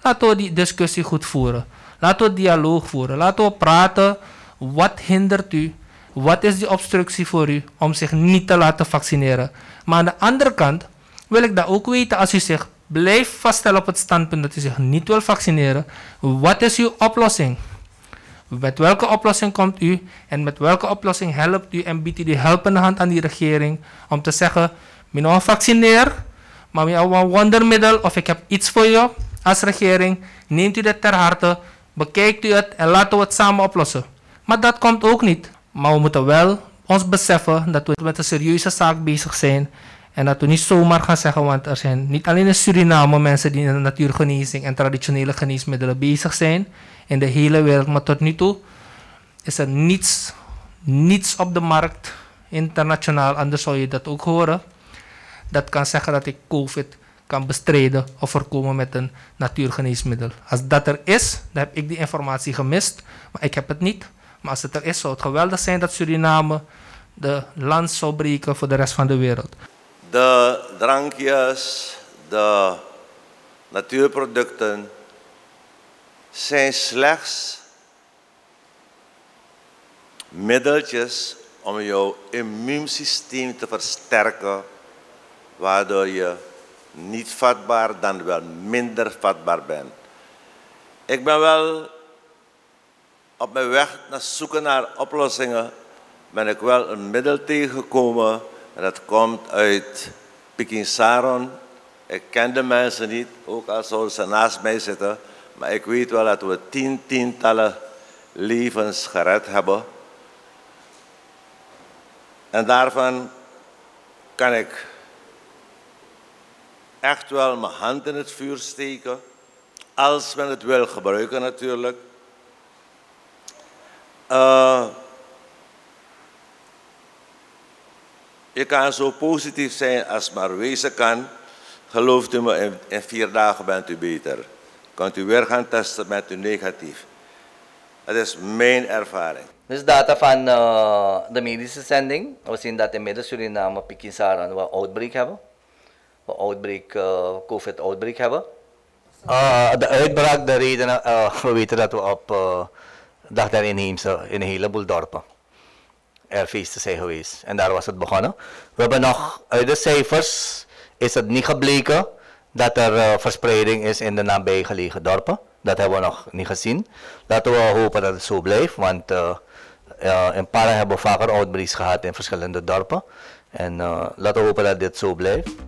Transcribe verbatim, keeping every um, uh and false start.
Laten we die discussie goed voeren. Laten we dialoog voeren. Laten we praten. Wat hindert u? Wat is die obstructie voor u om zich niet te laten vaccineren? Maar aan de andere kant wil ik dat ook weten als u zich blijft vaststellen op het standpunt dat u zich niet wil vaccineren. Wat is uw oplossing? Met welke oplossing komt u en met welke oplossing helpt u en biedt u die helpende hand aan die regering om te zeggen, ik ben vaccineer, maar ik heb een wondermiddel of ik heb iets voor je als regering. Neemt u dit ter harte, bekijkt u het en laten we het samen oplossen. Maar dat komt ook niet. Maar we moeten wel ons beseffen dat we met een serieuze zaak bezig zijn. En dat we niet zomaar gaan zeggen, want er zijn niet alleen in Suriname mensen die in de natuurgenezing en traditionele geneesmiddelen bezig zijn. In de hele wereld, maar tot nu toe is er niets, niets op de markt, internationaal, anders zou je dat ook horen. Dat kan zeggen dat ik COVID kan bestrijden of voorkomen met een natuurgeneesmiddel. Als dat er is, dan heb ik die informatie gemist, maar ik heb het niet. Maar als het er is, zou het geweldig zijn dat Suriname de lans zou breken voor de rest van de wereld. De drankjes, de natuurproducten zijn slechts middeltjes om jouw immuunsysteem te versterken, waardoor je niet vatbaar, dan wel minder vatbaar bent. Ik ben wel op mijn weg naar zoeken naar oplossingen, ben ik wel een middel tegengekomen en dat komt uit Pikinsaron. Ik ken de mensen niet, ook al zouden ze naast mij zitten, maar ik weet wel dat we tien, tientallen levens gered hebben. En daarvan kan ik echt wel mijn hand in het vuur steken, als men het wil gebruiken natuurlijk. Uh, je kan zo positief zijn als maar wezen kan. Gelooft u me, in, in vier dagen bent u beter. Kunt u weer gaan testen, bent u negatief. Dat is mijn ervaring. Dit is data van uh, de medische zending. We zien dat inmiddels Suriname, Pikinsaran, we outbreak hebben. We outbreak, uh, COVID-outbreak hebben. Uh, de uitbraak, de reden, uh, we weten dat we op uh, dag der inheemse in een heleboel dorpen er feesten zijn geweest. En daar was het begonnen. We hebben nog, uit de cijfers is het niet gebleken dat er uh, verspreiding is in de nabijgelegen dorpen. Dat hebben we nog niet gezien. Laten we hopen dat het zo blijft, want uh, uh, in Para hebben we vaker outbreaks gehad in verschillende dorpen. En uh, laten we hopen dat dit zo blijft.